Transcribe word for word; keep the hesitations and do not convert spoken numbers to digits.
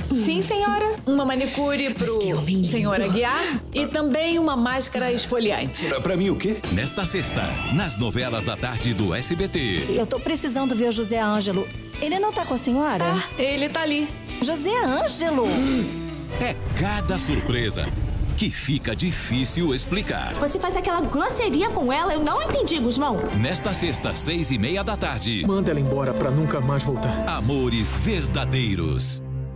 Sim, senhora. Uma manicure pro senhor Aguiar e também uma máscara esfoliante. Pra, pra mim o quê? Nesta sexta, nas novelas da tarde do S B T. Eu tô precisando ver o José Ângelo. Ele não tá com a senhora? Tá, ele tá ali. José Ângelo? É cada surpresa que fica difícil explicar. Você faz aquela grosseria com ela? Eu não entendi, Gusmão. Nesta sexta, seis e meia da tarde. Manda ela embora pra nunca mais voltar. Amores verdadeiros.